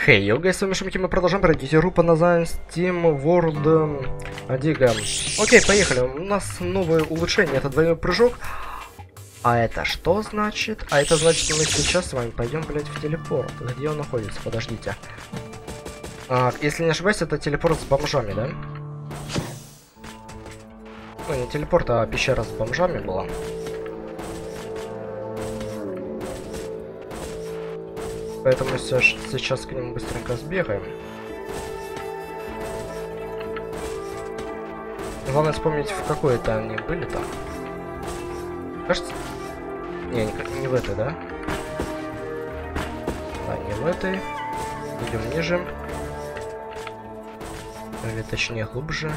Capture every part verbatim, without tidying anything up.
Хей, hey, йога, с вами Шумки, мы продолжаем пройти игру по названию Steam World Diga. Окей, поехали. У нас новое улучшение, это двойной прыжок. А это что значит? А это значит, мы сейчас с вами пойдем, блять, в телепорт. Где он находится? Подождите. А, если не ошибаюсь, это телепорт с бомжами, да? Ну, не телепорт, а пещера с бомжами была. Поэтому сейчас к ним быстренько сбегаем. Главное вспомнить, в какой-то они были там. Кажется... Не, не, не в этой, да? Да, не в этой. Идем ниже. Или точнее глубже.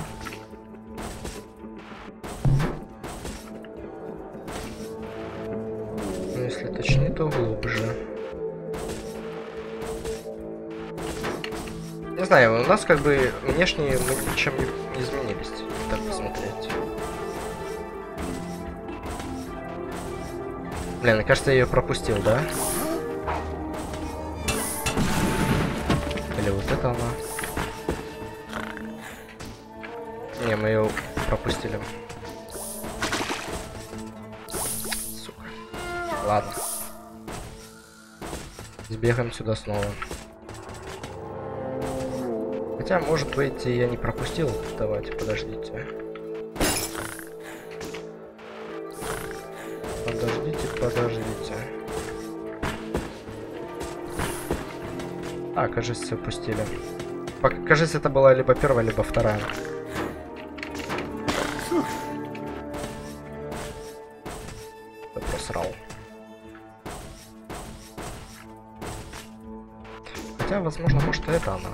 Ну, если точнее, то глубже. Не знаю, у нас как бы внешне мы ничем не изменились, так посмотреть. Блин, мне кажется, я ее пропустил, да? Или вот это она? Не, мы ее пропустили. Сука. Ладно. Сбегаем сюда снова. Хотя, может быть, я не пропустил. Давайте, подождите. Подождите, подождите. А, кажется, упустили. Кажется, это была либо первая, либо вторая. Я просрал. Хотя, возможно, может, это она.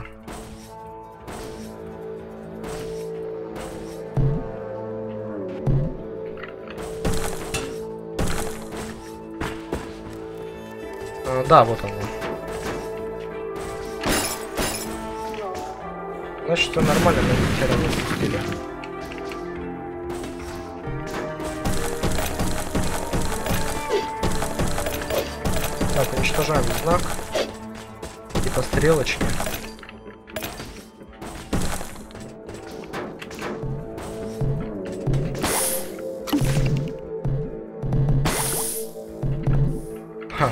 Да, вот он. Значит, все нормально, мы ни хера не спустили. Так, уничтожаем знак. Типа стрелочки. Ха.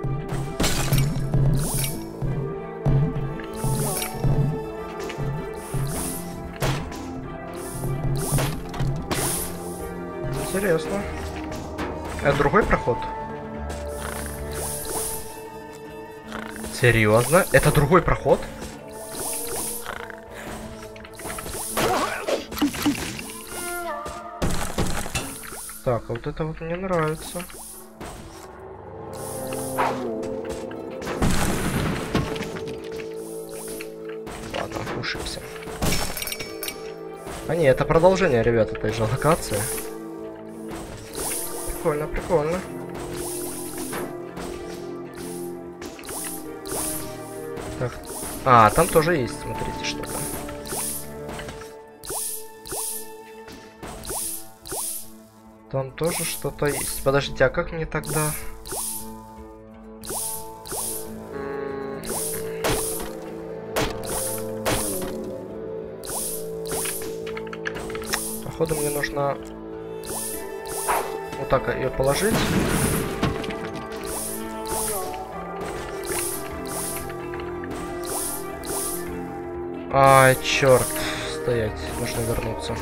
Интересно. Это другой проход? Серьезно? Это другой проход? Так, а вот это вот мне нравится. Ладно, ушибся. А не, это продолжение, ребят, этой же локации. Прикольно, прикольно. Так. А, там тоже есть, смотрите, что-то. Там тоже что-то есть. Подождите, а как мне тогда... Походу мне нужно... Вот так ее положить. Ай, черт. Стоять. Нужно вернуться.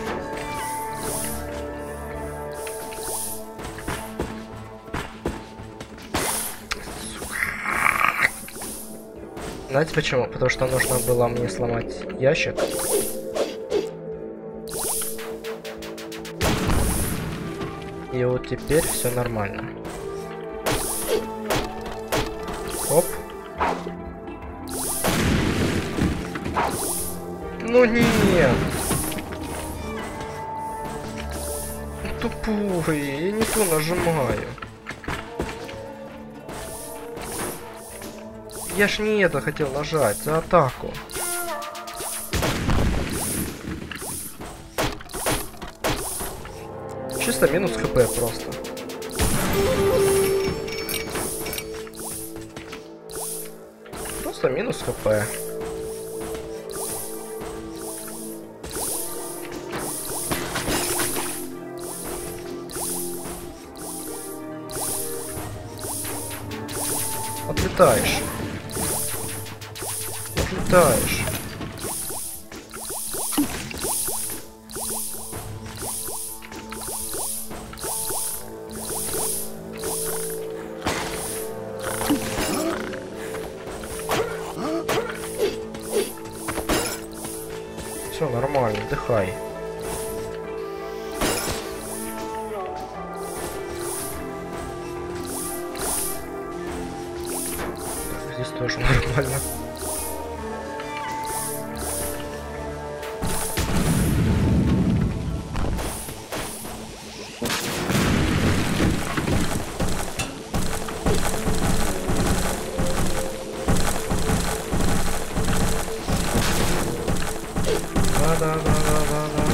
Сука. Знаете почему? Потому что нужно было мне сломать ящик. И вот теперь все нормально. Оп. Ну нет. Тупой. Я не то нажимаю. Я ж не это хотел нажать, за атаку. Чисто минус хп просто. Просто минус хп. Отлетаешь. Отлетаешь. Все нормально, отдыхай. Здесь тоже нормально. Да-да-да-да-да-да.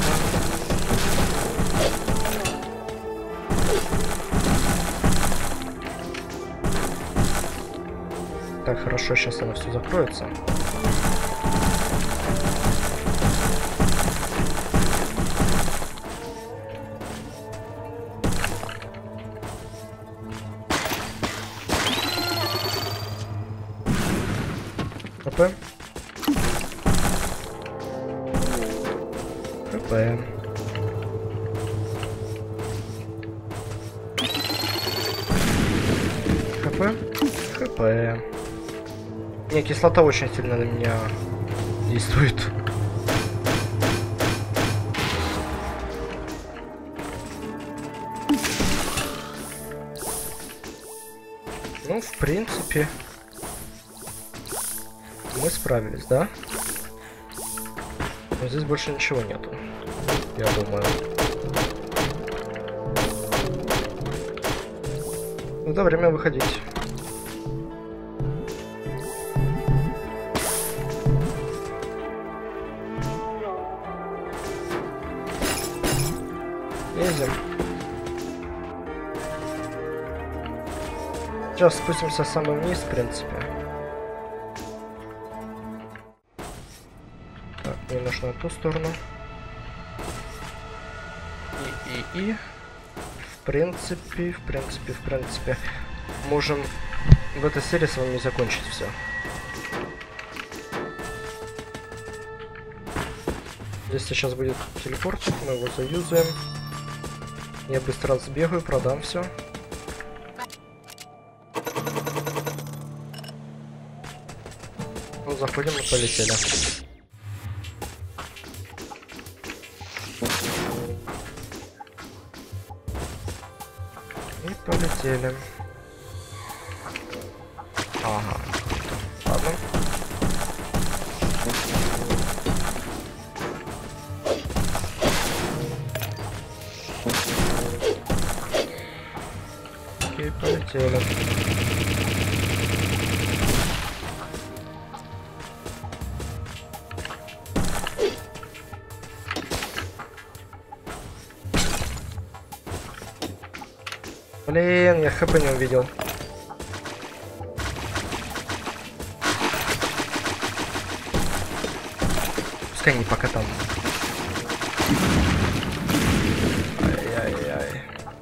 Так, хорошо, сейчас оно все закроется. ХП. ХП. ХП. ХП. Не, кислота очень сильно на меня действует. Ну, в принципе, мы справились, да? Но здесь больше ничего нету, я думаю. Ну да, время выходить. Лезем. Сейчас спустимся самый вниз, в принципе. Так, мне нужно на ту сторону. И, и, и. В принципе, в принципе, в принципе. Можем в этой серии с вами закончить все. Здесь сейчас будет телепорт, мы его заюзаем. Я быстро сбегаю, продам все. Ну, заходим и полетели. И полетели. Ага. Ладно. Окей, полетели. Блин, я хп не увидел. Пускай не пока там. Ай-яй-яй.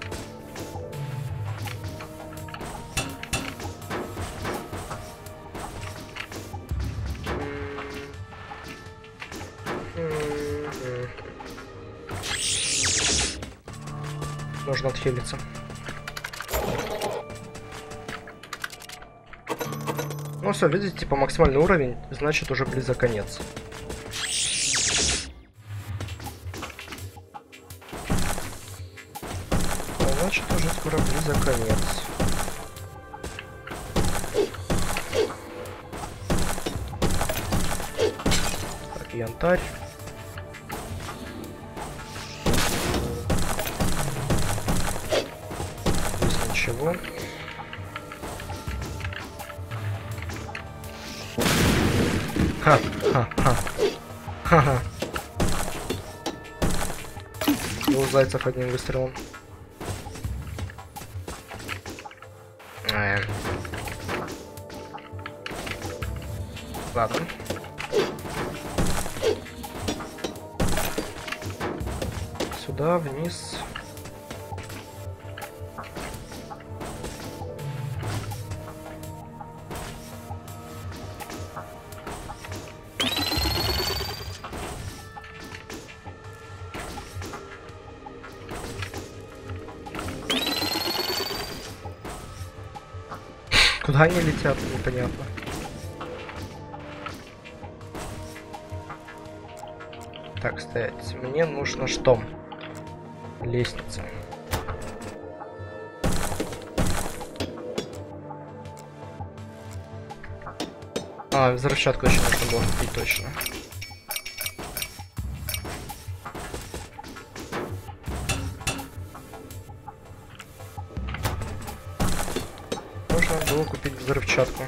Нужно отхилиться. Ну все, видите, типа максимальный уровень, значит уже близок конец. Значит уже скоро близок конец. Так, янтарь. Здесь ничего. Ха-ха-ха. Ха-ха. Двух зайцев одним выстрелом. Ладно. Сюда, вниз. Куда они летят, непонятно. Так, стоять. Мне нужно что? Лестница. А, взрывчатку еще нужно было купить точно. Можно было купить взрывчатку.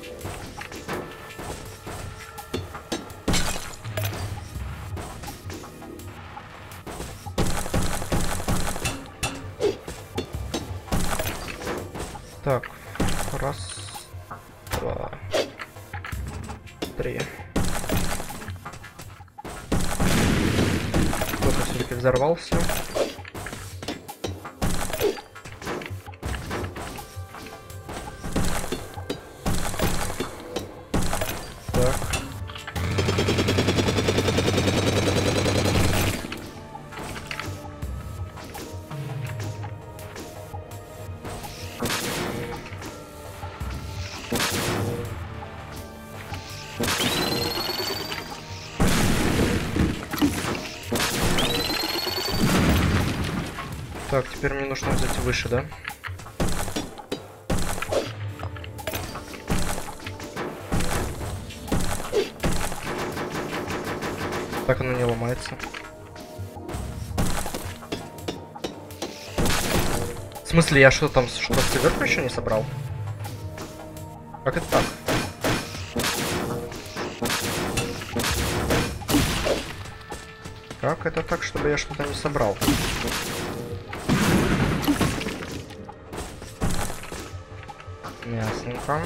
Так, раз, два, три. Кто-то все-таки взорвался. Так. Так, теперь мне нужно взять выше, да? Так оно не ломается. В смысле, я что там, что сверху еще не собрал? Как это так? Как это так, чтобы я что-то не собрал? Ясненько.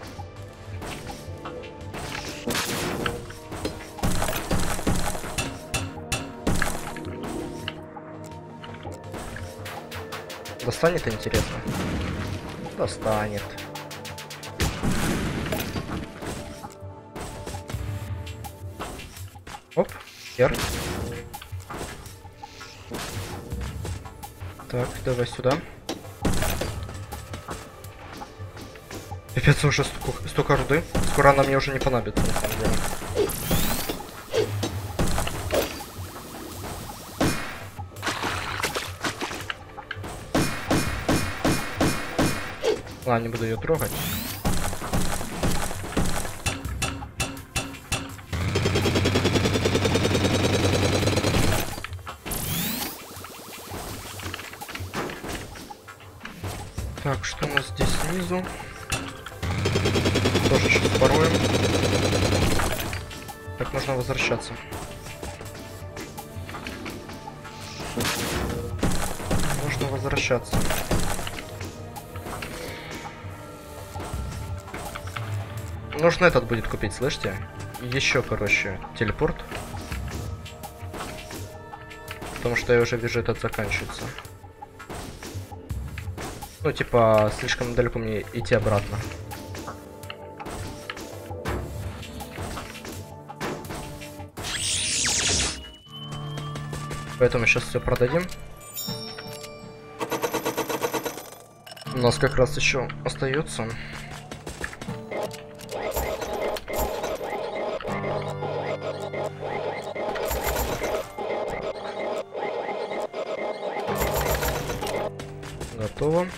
Достанет, интересно? Достанет. Оп, R. Так, давай сюда. Пипец, уже столько, столько руды. Скоро она мне уже не понадобится, на самом деле. Ладно, не буду ее трогать. Так, что у нас здесь снизу? Тоже сейчас пороем. Так, нужно возвращаться. Нужно возвращаться. Нужно этот будет купить, слышите? Еще, короче, телепорт. Потому что я уже вижу, этот заканчивается. Ну, типа, слишком далеко мне идти обратно. Поэтому сейчас все продадим. У нас как раз еще остается. Готово.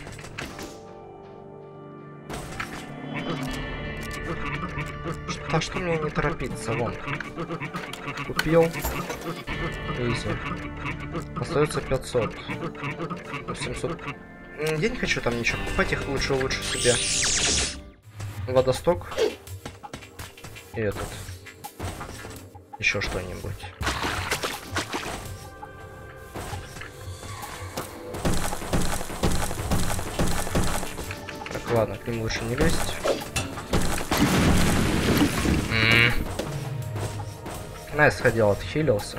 А что мне не торопиться? Вон. Купил. Изи. Остается пятьсот. семьсот. Я не хочу там ничего покупать, их лучше лучше себе. Водосток. И этот. Еще что-нибудь. Так, ладно, к ним лучше не лезть. Найс сходил, отхилился.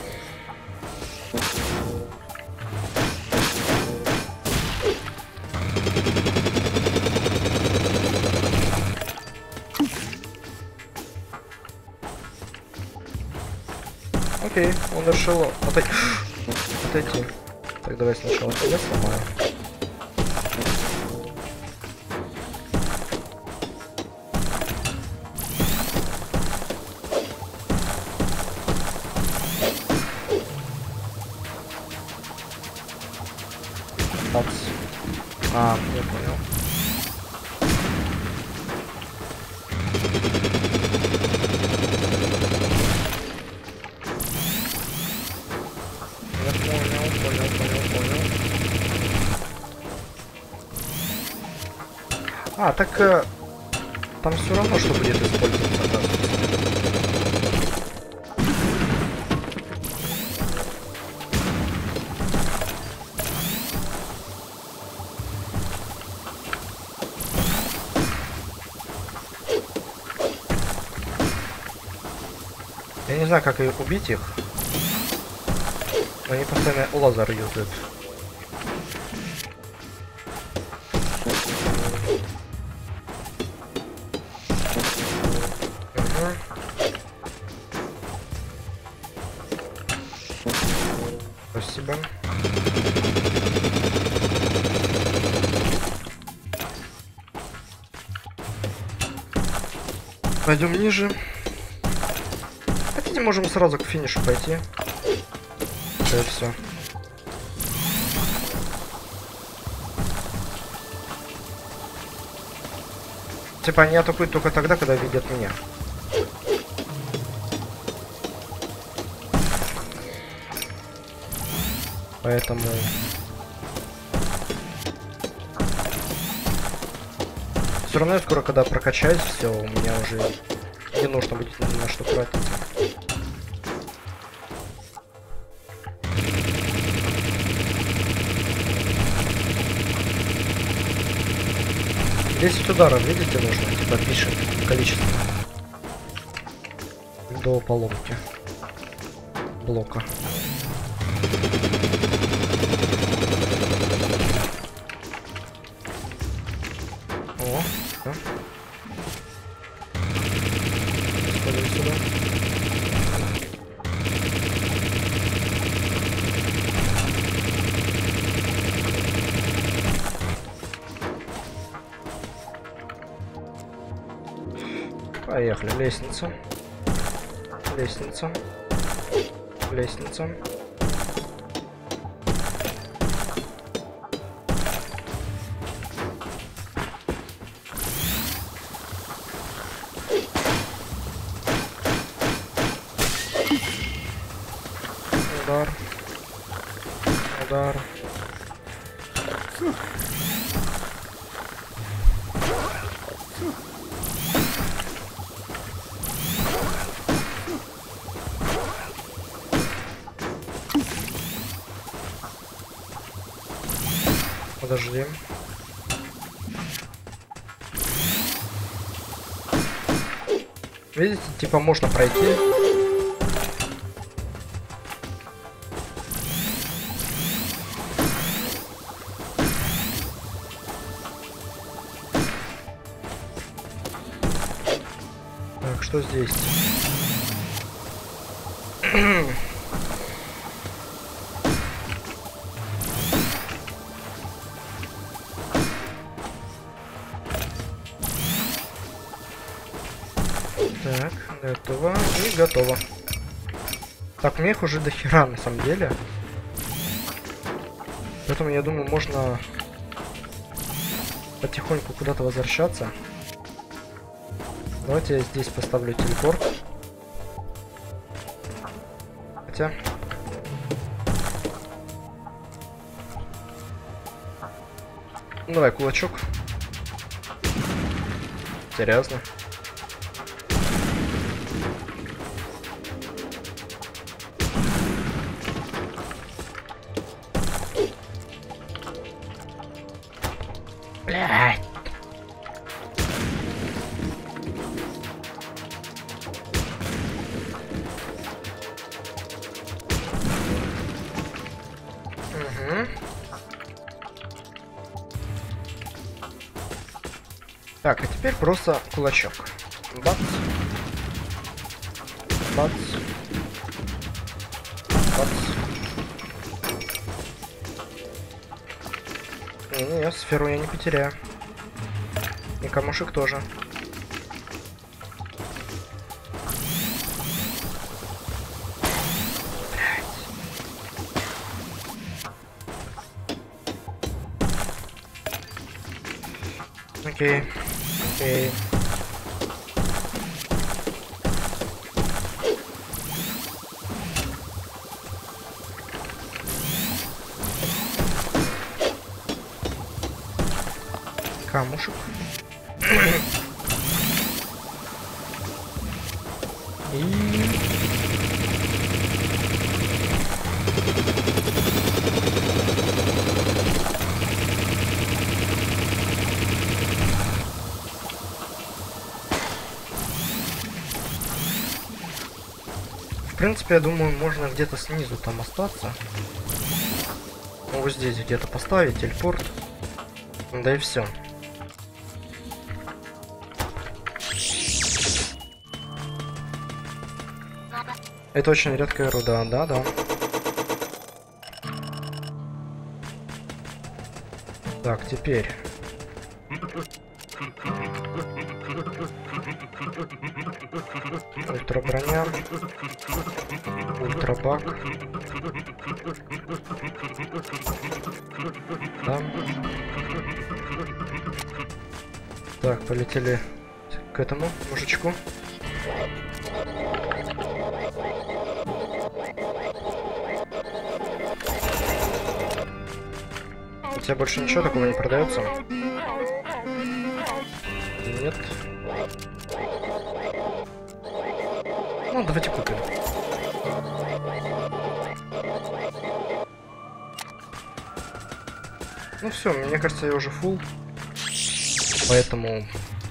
Окей, он решил отойти. отойти. Так, давай сначала тебя сломаю. Такс. А, я понял. Я понял, понял, понял, понял. А, так э, там все равно, что будет использоваться, оказывается. Я не знаю, как и убить их. Но они постоянно лазер юзают. Угу. Спасибо. Пойдем ниже. Хотите, можем сразу к финишу пойти. И все. Типа они атакуют только тогда, когда видят меня. Поэтому... Все равно я скоро, когда прокачаюсь, все, у меня уже не нужно будет ни на что тратить. десять ударов, видите, нужно, типа пишет количество до поломки блока. О, да. Сходим сюда. Поехали, лестница. Лестница. Лестница. Удар. Удар. Подожди. Видите, типа можно пройти. Так, что здесь? Так, готово. И готово. Так, у меня их уже до хера на самом деле. Поэтому я думаю, можно потихоньку куда-то возвращаться. Давайте я здесь поставлю телепорт. Хотя... Давай кулачок. Серьезно. Блядь. Угу. Так, а теперь просто кулачок. Бац. Бац. Бац. Не-не-не, сферу я не потеряю. И камушек тоже. Окей. Окей. Камушек. И... В принципе, я думаю, можно где-то снизу там остаться. Ну, вот здесь где-то поставить телепорт. Да и все. Это очень редкая руда, да-да. Так, теперь. Ультра броня. Ультра баг. Да. Так, полетели к этому мужичку. У тебя больше ничего такого не продается? Нет. Ну, давайте купим. Ну все, мне кажется, я уже фулл. Поэтому...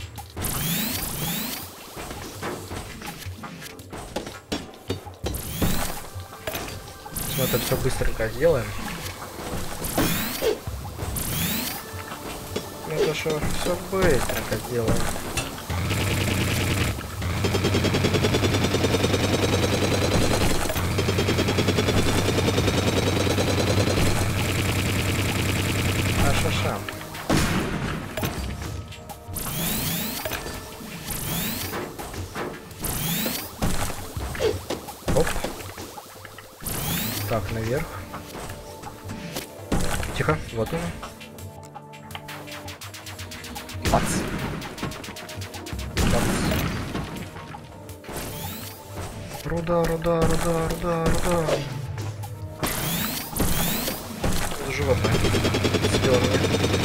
Мы это все быстренько сделаем. Мы это все, все быстренько сделаем. А-ша-ша. Оп. Так, наверх. Тихо, вот он. Бац. Бац. Руда, руда, руда, руда, руда. Это животное. Сделано мне.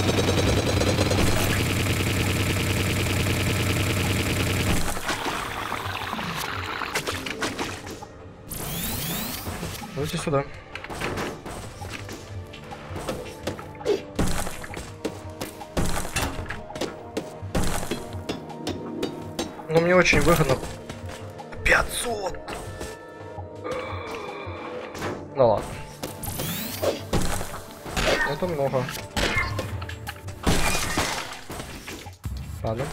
Давайте сюда. Но мне очень выгодно. пятьсот! Ну ладно. Это много. Ладно.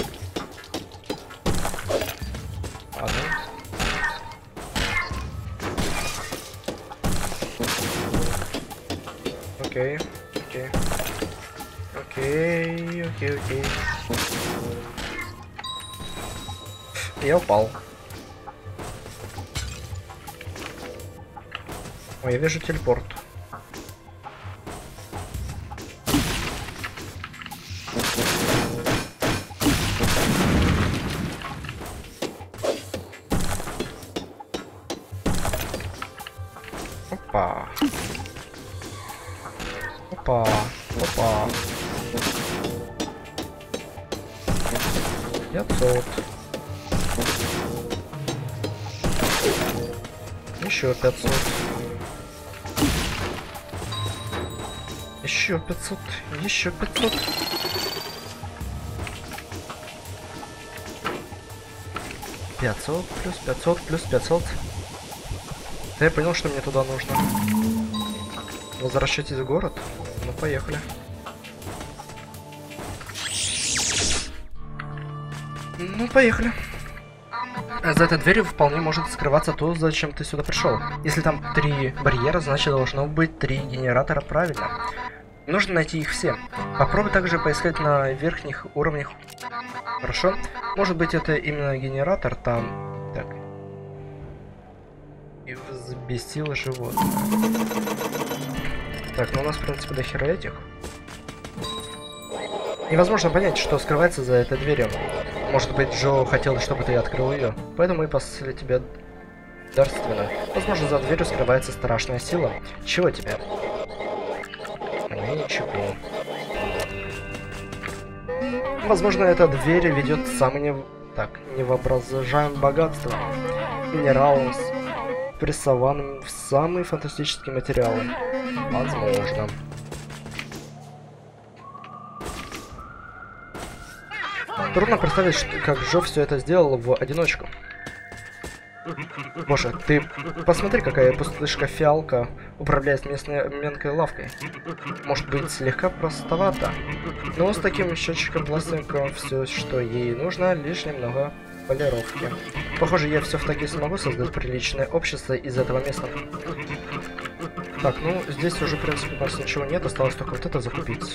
Ладно. Окей, окей. Окей, окей, окей. Я упал. Ой, я вижу телепорт. Опа. Опа. Опа. пятьсот. Еще пятьсот. Еще пятьсот. Еще пятьсот. пятьсот плюс пятьсот плюс пятьсот. Да я понял, что мне туда нужно. Возвращайтесь в город. Ну, поехали. Ну, поехали. За этой дверью вполне может скрываться то, зачем ты сюда пришел. Если там три барьера, значит должно быть три генератора, правильно. Нужно найти их все. Попробуй также поискать на верхних уровнях. Хорошо? Может быть, это именно генератор там. Так. И взбесило животное. Так, ну у нас, в принципе, до хера этих. Невозможно понять, что скрывается за этой дверью. Может быть, Джо хотел, чтобы ты открыл ее. Поэтому и послали тебя дарственно. Возможно, за дверью скрывается страшная сила. Чего тебе? Мне ничего. Возможно, эта дверь ведет в самый не... так, невообразимое богатство. Минералов, прессованным в самые фантастические материалы. Возможно. Трудно представить, что, как Джо все это сделал в одиночку. Боже, ты посмотри, какая пустышка-фиалка управляет местной мелкой лавкой. Может быть, слегка простовато, но с таким счетчиком-пластинком все, что ей нужно, лишь немного полировки. Похоже, я все в таки смогу создать приличное общество из этого места. Так, ну, здесь уже, в принципе, у нас ничего нет, осталось только вот это закупить.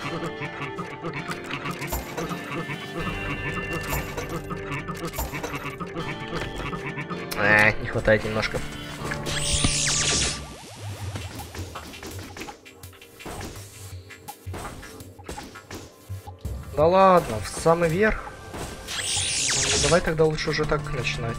А, не хватает немножко. Да ладно, в самый верх. Ну, давай тогда лучше уже так начинать.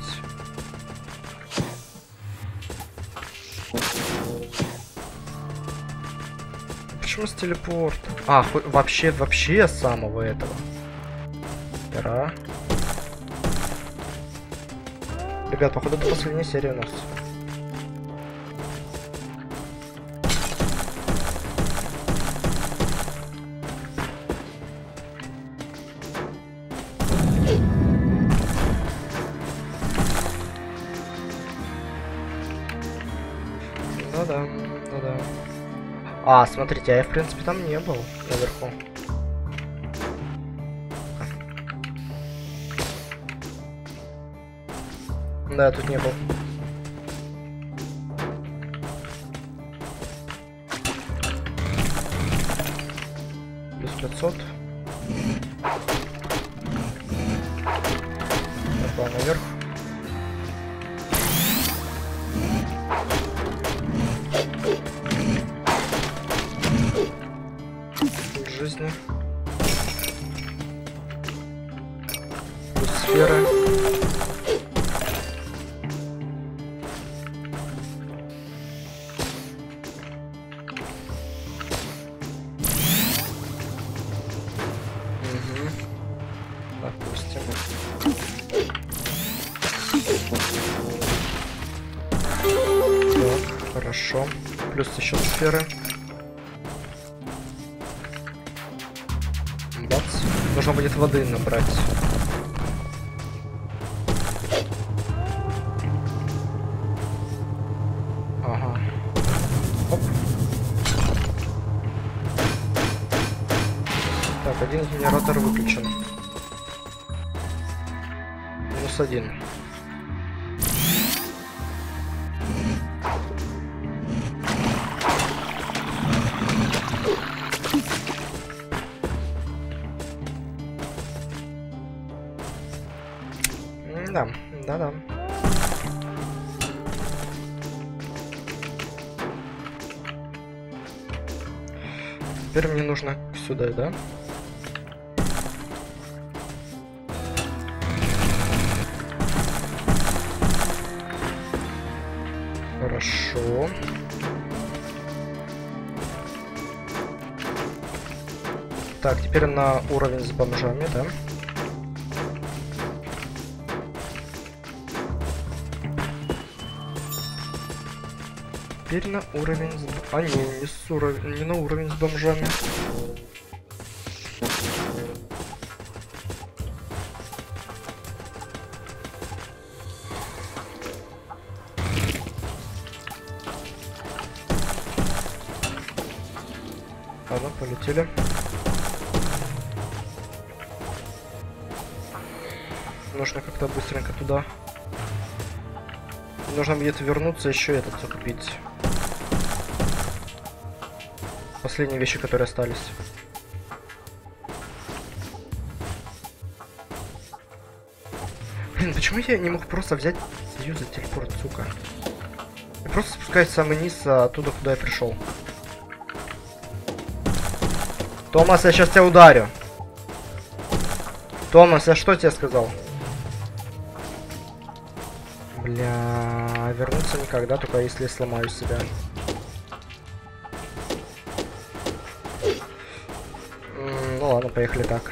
Почему с телепорта? А, вообще, вообще самого этого. Пера. Ребят, походу, это последняя серия у нас. Да-да, да-да. А, смотрите, а я, в принципе, там не был наверху. Да, тут не был. Плюс пятьсот. Давай наверх. Жизни. Плюс сферы. Хорошо. Плюс еще сферы. Бац. Нужно будет воды набрать. Ага. Оп. Так, один генератор выключен. Минус один. Да, да-да. Теперь мне нужно сюда, да? Хорошо. Так, теперь на уровень с бомжами, да? Теперь на уровень с... А, не, не, с уров... не на уровень с бомжами. Ладно, полетели. Нужно как-то быстренько туда. Нужно где-то вернуться, еще этот закупить. Последние вещи, которые остались. Блин, почему я не мог просто взять и юзать телепорт, сука? Я просто спускаюсь в самый низ, а оттуда, куда я пришел. Томас, я сейчас тебя ударю. Томас, я что тебе сказал? Бля, вернуться никогда, только если я сломаю себя. М, ну ладно, поехали так.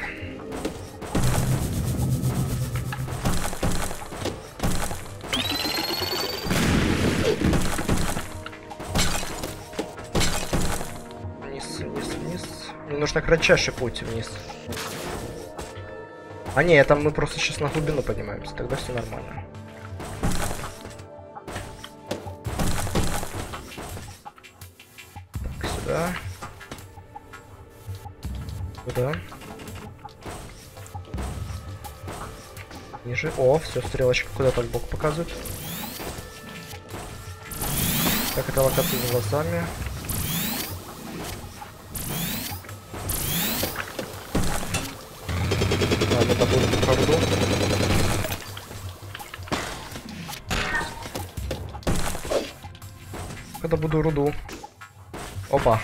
Вниз, вниз, вниз. Мне нужно кратчайший путь вниз. А не, там мы просто сейчас на глубину поднимаемся, тогда все нормально. Так, сюда. Сюда. Ниже. О, все, стрелочка куда-то в бок показывает. Так, это локация за глазами. Ладно, добудем правду. Когда буду руду. Опа.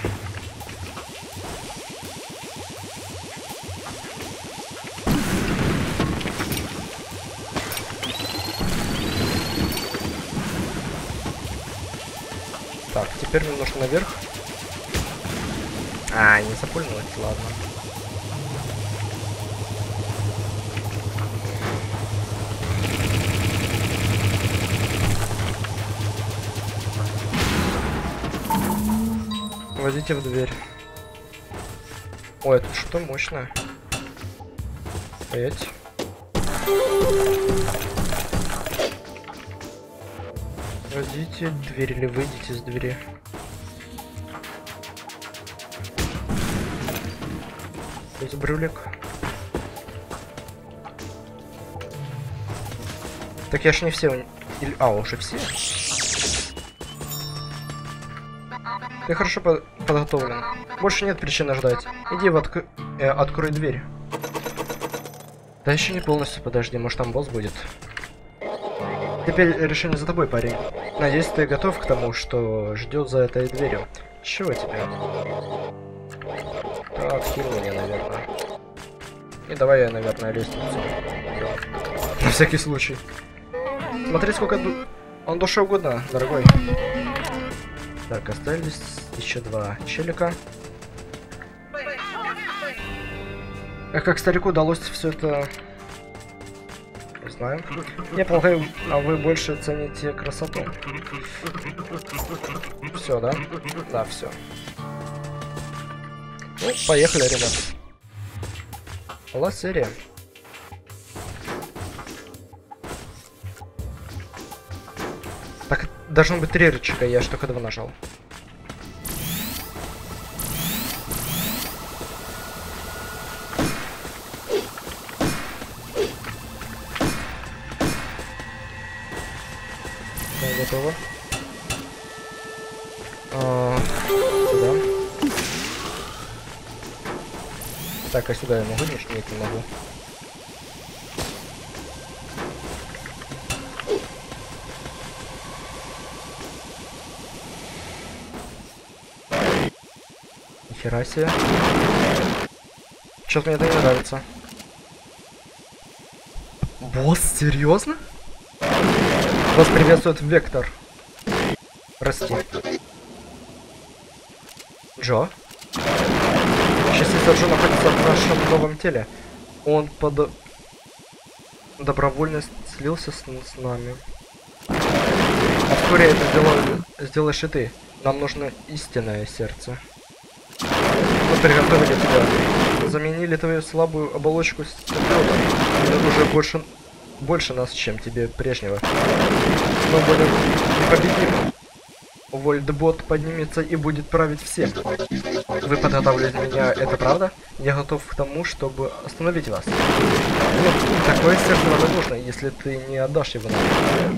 Так, теперь мне нужно наверх. А, не запульнулось, ладно. Войдите в дверь. Ой, тут что мощное. Стоять. Войдите в дверь или выйдите из двери. Здесь брюлик. Так я ж не все... Или... А, уже все? Ты хорошо по подготовлен. Больше нет причины ждать. Иди в отк... э, открой дверь. Да еще не полностью, подожди, может там босс будет. Теперь решение за тобой, парень. Надеюсь, ты готов к тому, что ждет за этой дверью. Чего тебе? Так, хил мне, наверное. И давай я, наверное, лестницу. На всякий случай. Смотри, сколько ду... он душе угодно, дорогой. Так, остались еще два челика. А как старику удалось все это... Не знаю. Я полагаю, а вы больше цените красоту. Все, да? Да, все. Ну, поехали, ребят. Была серия. Так, должно быть три рычага, я ж только два нажал. Так, готово. А, сюда. Так, а сюда я могу? Нет, нет, не могу. Нихера себе. Что-то мне это не нравится. Босс, серьезно? Вас приветствует Вектор. Прости. Джо? Счастливый Джо находится в нашем новом теле. Он под... добровольно слился с, с нами. А вскоре это сделаю, сделаешь и ты. Нам нужно истинное сердце. Мы приготовили тебя. Заменили твою слабую оболочку с телом. Это уже больше, больше нас, чем тебе прежнего. Мы будем непобедимы. Вольдбот поднимется и будет править всем. Вы подготавливаете меня, это правда? Я готов к тому, чтобы остановить вас. Нет, такое сердце вам не нужно, если ты не отдашь его нам.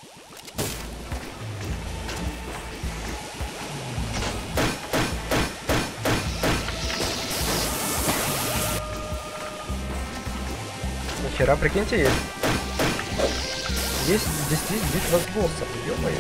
Нихера, прикиньте, есть. Есть, здесь есть битва с боссом, ё-моё.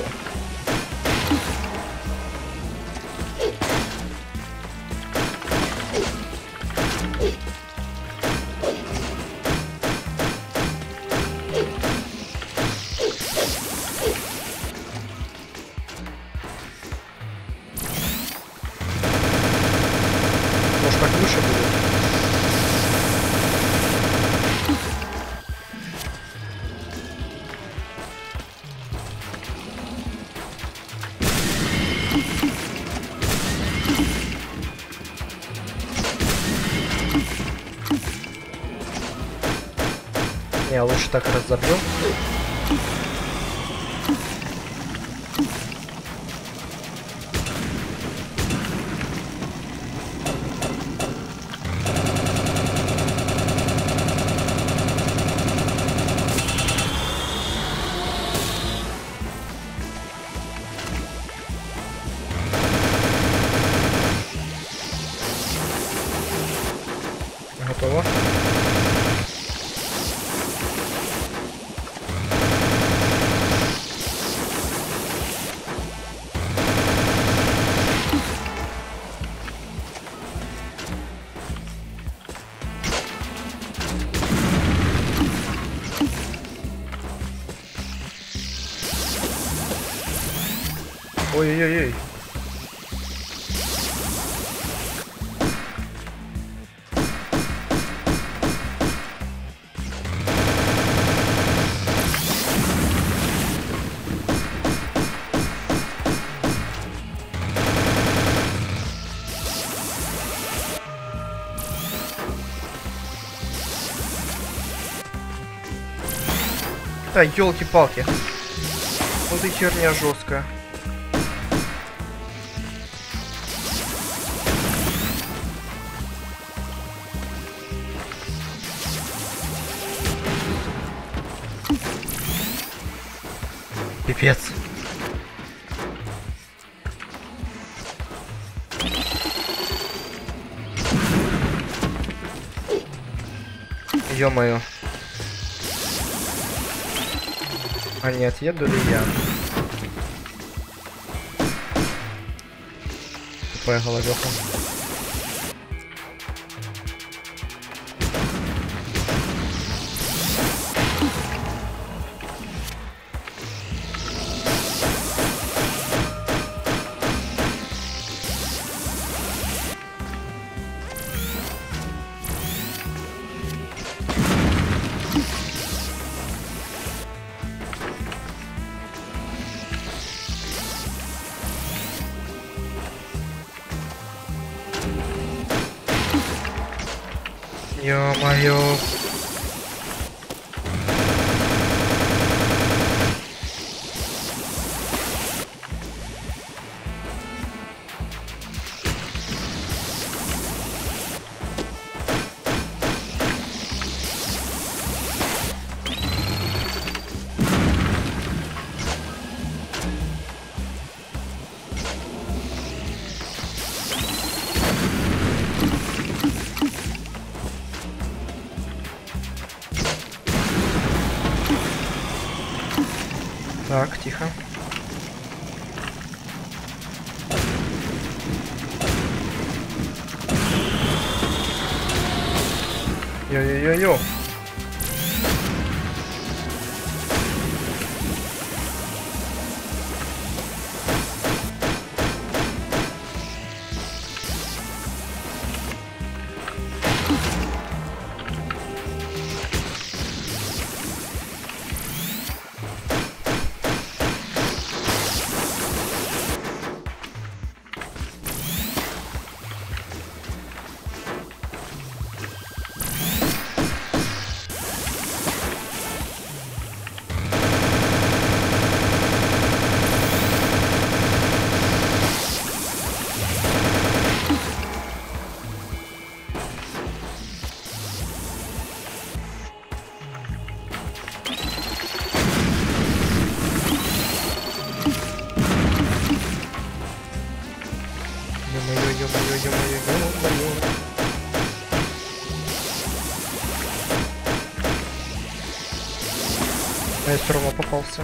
Может, так лучше будет? Не, лучше так разобьем. Готово. Ой-ой-ой. Да, елки-палки. Ну ты херня жесткая. Пипец. Ё-моё. А не отъеду ли я? Тупая головёха. Ё-моё. Так, тихо. Йо-йо-йо-йо. Ё-моё, ё-моё, ё-моё, ё-моё. А я все равно попался.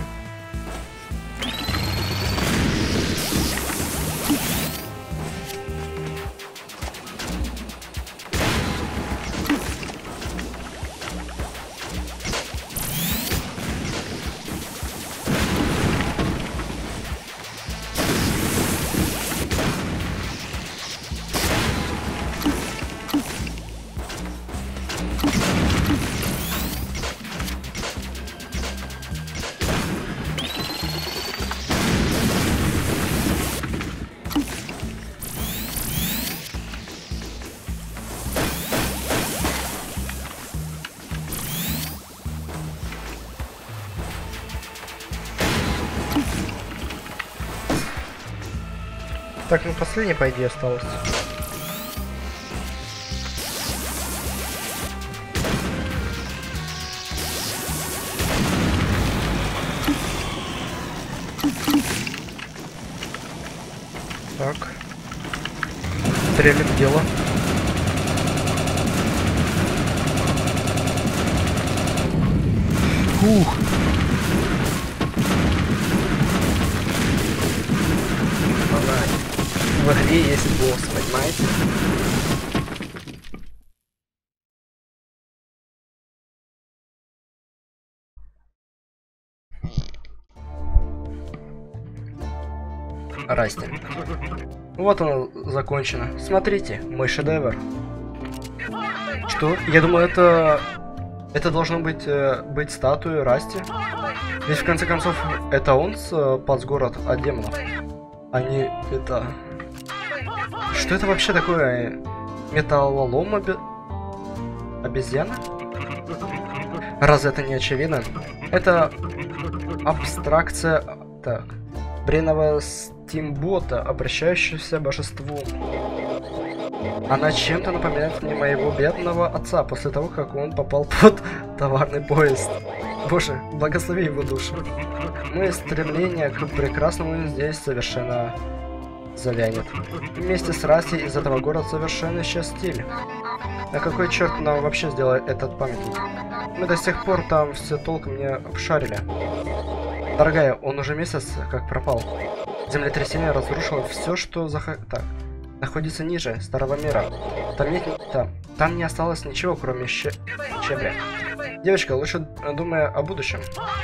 Так, ну последний, по идее, осталось. Так. Стрелим в дело. Ух. В игре есть босс, понимаете? Расти. Вот оно закончено. Смотрите, мой шедевр. Что? Я думаю, это... Это должно быть, э, быть статуей Расти. Ведь в конце концов, это он спас город от демонов. А не это... Что это вообще такое? Металлолом оби... обезьяна? Разве это не очевидно? Это абстракция... Так. Бренного стимбота, обращающегося к божеству. Она чем-то напоминает мне моего бедного отца после того, как он попал под товарный поезд. Боже, благослови его душу. Мое стремление к прекрасному здесь совершенно завянет. Вместе с Расти из этого города совершенно исчез стиль. А какой черт нам вообще сделал этот памятник? Мы до сих пор там все толком не обшарили. Дорогая, он уже месяц как пропал. Землетрясение разрушило все, что зах... так, находится ниже Старого Мира. Там, нет... там, там не осталось ничего, кроме щ... щебня. Девочка, лучше думай о будущем.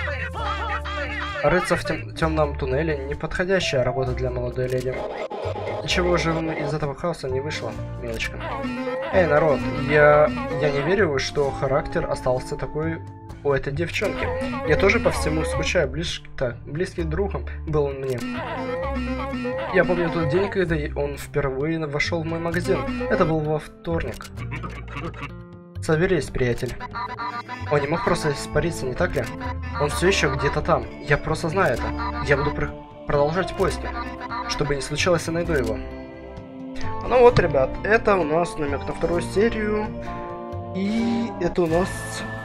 Рыться в тем... темном туннеле — неподходящая работа для молодой леди. Ничего живым из этого хаоса не вышло, милочка. Эй, народ, я... я не верю, что характер остался такой у этой девчонки. Я тоже по всему скучаю, ближ... так, близким другом был он мне. Я помню тот день, когда он впервые вошел в мой магазин. Это был во вторник. Соберись, приятель. Он не мог просто испариться, не так ли? Он все еще где-то там. Я просто знаю это. Я буду пр продолжать поиски. Чтобы не случилось, я найду его. Ну вот, ребят, это у нас намек на вторую серию. И это у нас...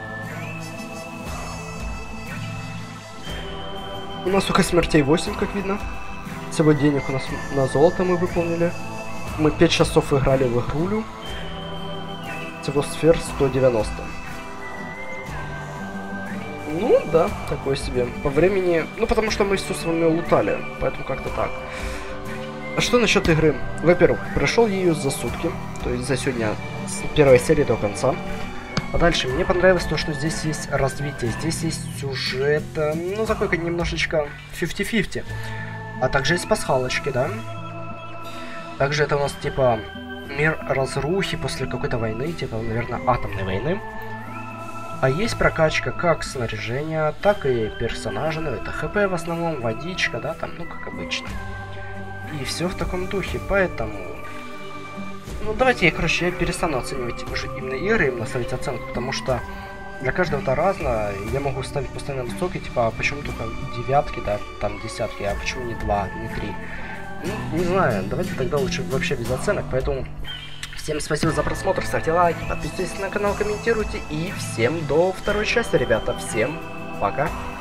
У нас только смертей восемь, как видно. Всего денег у нас на золото мы выполнили. Мы пять часов играли в игрулю. Всего сфер сто девяносто. Ну, да, такой себе. По времени... Ну, потому что мы все с вами лутали. Поэтому как-то так. А что насчет игры? Во-первых, прошел ее за сутки. То есть за сегодня с первой серии до конца. А дальше мне понравилось то, что здесь есть развитие. Здесь есть сюжет. Ну, такой немножечко фифти фифти. А также есть пасхалочки, да? Также это у нас типа... мир разрухи после какой-то войны, типа, наверное, атомной войны. А есть прокачка как снаряжения, так и персонажа, ну, это хп в основном, водичка, да, там, ну, как обычно. И все в таком духе, поэтому... Ну, давайте я, короче, я перестану оценивать уже именно игры, именно ставить оценку, потому что для каждого это разно, я могу ставить постоянно высокие, типа, а почему только девятки, да, там, десятки, а почему не два, не три? Ну, не знаю, давайте тогда лучше вообще без оценок, поэтому всем спасибо за просмотр, ставьте лайки, подписывайтесь на канал, комментируйте, и всем до второй части, ребята, всем пока!